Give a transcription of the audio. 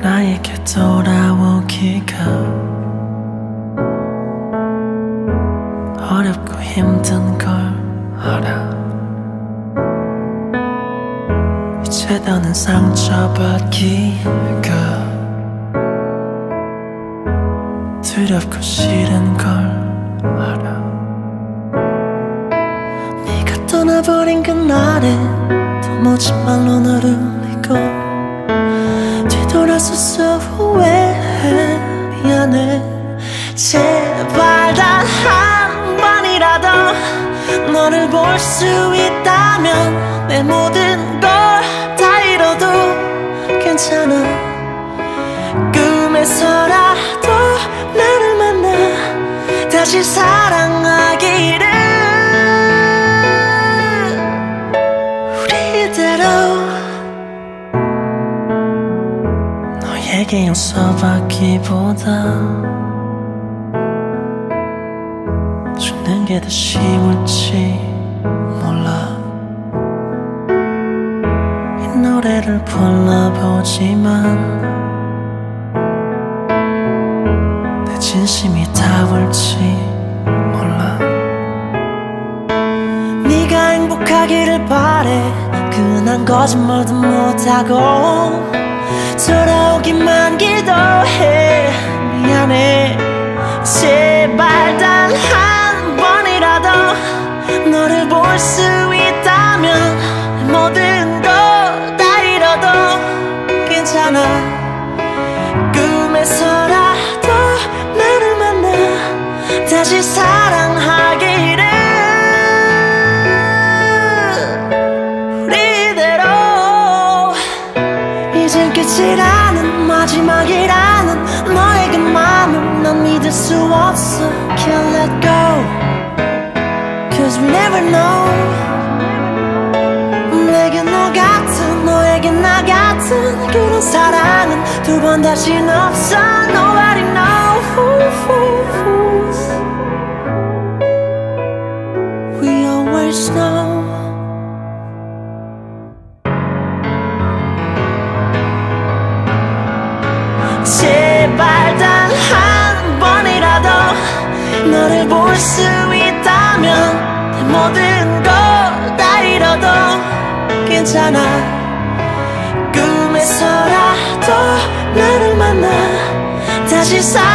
나에게 돌아오기가 어렵고 힘든 걸 알아. 이제 더는 상처받기가 두렵고 싫은 걸 알아. 네가 떠나버린 그날에 도무지 말로 너를 울리고 뒤돌아서서 후회해. 미안해. 제발 단 한 번이라도 너를 볼 수 있다면 내 모든 걸 다 잃어도 괜찮아. 꿈에서라도 나를 만나 다시 사랑하기를. 우리대로 너에게 용서받기보다 죽는 게 더 쉬울지 몰라. 이 노래를 불러보지만 내 진심이 닿을지 몰라. 네가 행복하기를 바래. 그난 거짓말도 못하고 돌아오기만 기도해. 미안해. 제발 단 한 번이라도 너를 볼 수 있다면 모든 거 다 잃어도 괜찮아. 꿈에서라도 나를 만나 다시 사랑하기를. 우리대로 이젠 끝이라는 마지막이라는 너의 그 맘을 난 믿을 수 없어. Can't let go Cause we never know. 내게 너 같은 너에게 나 같은 그런 사랑은 두 번 다신 없어. Nobody knows. We always know. 제발 단 한 번이라도 너를 볼 수 있다면 내 모든 걸 다 잃어도 괜찮아. 꿈에서라도 나를 만나 다시